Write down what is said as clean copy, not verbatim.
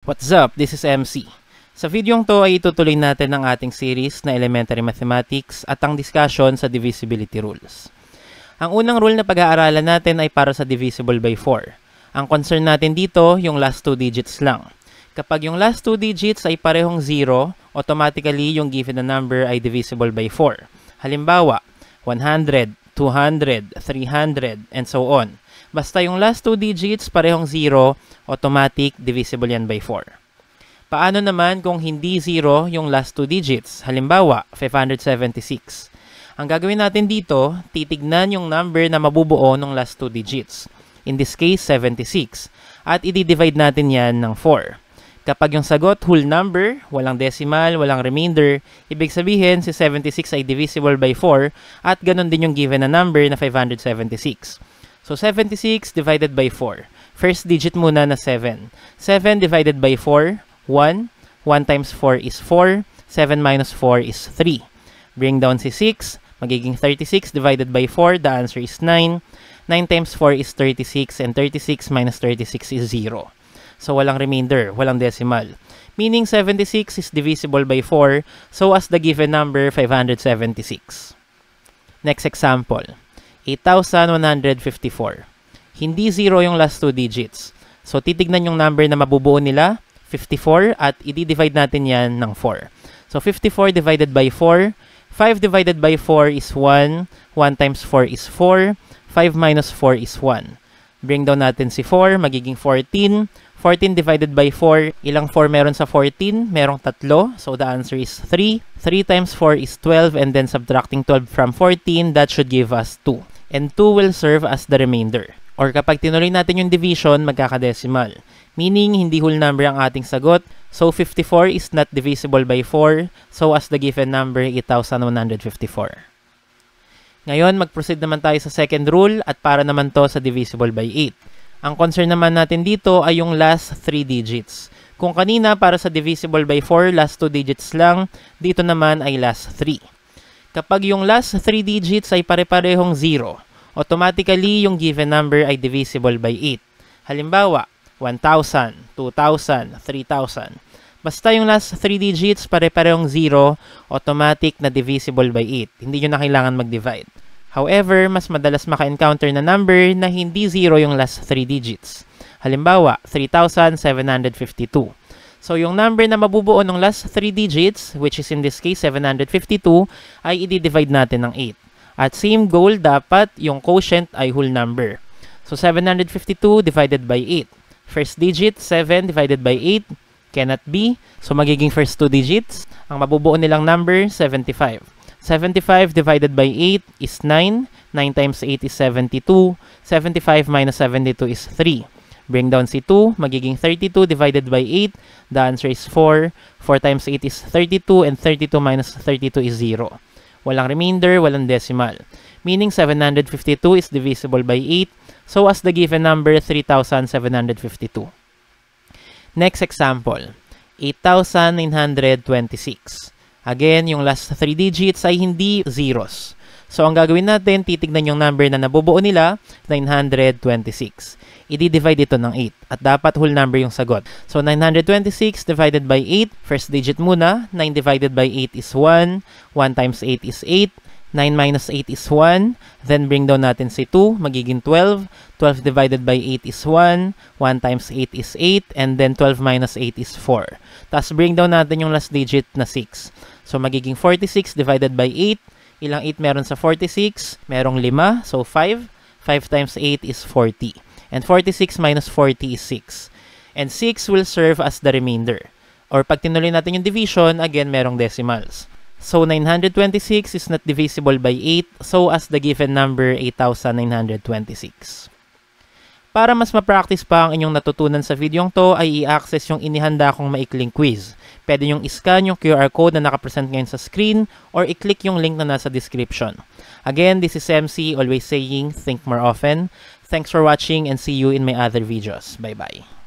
What's up? This is MC. Sa videong to ay itutuloy natin ang ating series na Elementary Mathematics at ang discussion sa divisibility rules. Ang unang rule na pag-aaralan natin ay para sa divisible by 4. Ang concern natin dito, yung last 2 digits lang. Kapag yung last 2 digits ay parehong 0, automatically yung given na number ay divisible by 4. Halimbawa, 100, 200, 300, and so on. Basta yung last 2 digits parehong 0, automatic divisible yan by 4. Paano naman kung hindi 0 yung last 2 digits? Halimbawa, 576. Ang gagawin natin dito, titignan yung number na mabubuo ng last 2 digits. In this case, 76. At i-divide natin yan ng 4. Kapag yung sagot whole number, walang decimal, walang remainder, ibig sabihin si 76 ay divisible by 4 at ganun din yung given na number na 576. So 76 divided by 4. First digit muna na 7. 7 divided by 4, 1. 1 times 4 is 4. 7 minus 4 is 3. Bring down si 6. Magiging 36 divided by 4. The answer is 9. 9 times 4 is 36 and 36 minus 36 is 0. So walang remainder, walang decimal. Meaning 76 is divisible by 4, so as the given number 576. Next example, 8,154. Hindi 0 yung last 2 digits. So titignan yung number na mabubuo nila, 54, at i-divide natin yan ng 4. So 54 divided by 4, 5 divided by 4 is 1, 1 times 4 is 4, 5 minus 4 is 1. Bring down natin si 4, magiging 14. 14 divided by 4, ilang 4 meron sa 14? Merong 3, so the answer is 3. 3 times 4 is 12, and then subtracting 12 from 14, that should give us 2. And 2 will serve as the remainder. Or kapag tinuloy natin yung division, magkakadecimal. Meaning, hindi whole number ang ating sagot, so 54 is not divisible by 4, so as the given number, 8,154. Ngayon, mag-proceed naman tayo sa second rule, at para naman to sa divisible by 8. Ang concern naman natin dito ay yung last 3 digits. Kung kanina para sa divisible by 4, last 2 digits lang, dito naman ay last 3. Kapag yung last 3 digits ay pare-parehong 0, automatically yung given number ay divisible by 8. Halimbawa, 1,000, 2,000, 3,000. Basta yung last 3 digits pare-parehong 0, automatic na divisible by 8. Hindi nyo na kailangan mag-divide. However, mas madalas maka-encounter na number na hindi 0 yung last 3 digits. Halimbawa, 3,752. So, yung number na mabubuo ng last 3 digits, which is in this case 752, ay i-divide natin ng 8. At same goal, dapat yung quotient ay whole number. So, 752 divided by 8. First digit, 7 divided by 8, cannot be. So, magiging first 2 digits. Ang mabubuo nilang number, 75. 75 divided by 8 is 9. 9 times 8 is 72. 75 minus 72 is 3. Bring down si 2. Magiging 32 divided by 8. The answer is 4. 4 times 8 is 32. And 32 minus 32 is 0. Walang remainder, walang decimal. Meaning 752 is divisible by 8. So as the given number, 3,752. Next example, 8,926. Again, yung last 3 digits ay hindi zeros. So, ang gagawin natin, titignan yung number na nabubuo nila, 926. I-divide ito ng 8. At dapat whole number yung sagot. So, 926 divided by 8. First digit muna. 9 divided by 8 is 1. 1 times 8 is 8. 9 minus 8 is 1. Then, bring down natin si 2. Magiging 12. 12 divided by 8 is 1. 1 times 8 is 8. And then, 12 minus 8 is 4. Tapos, bring down natin yung last digit na 6. So, magiging 46 divided by 8. Ilang 8 meron sa 46? Merong 5. So, 5. 5 times 8 is 40. And 46 minus 40 is 6. And 6 will serve as the remainder. Or pag tinuloy natin yung division, again, merong decimals. So, 926 is not divisible by 8. So, as the given number, 8,926. Para mas ma-practice pa ang inyong natutunan sa videong to, ay i-access yung inihanda kong maikling quiz. Pwede yung i-scan yung QR code na nakapresent ngayon sa screen or i-click yung link na nasa description. Again, this is MC, always saying, think more often. Thanks for watching and see you in my other videos. Bye-bye.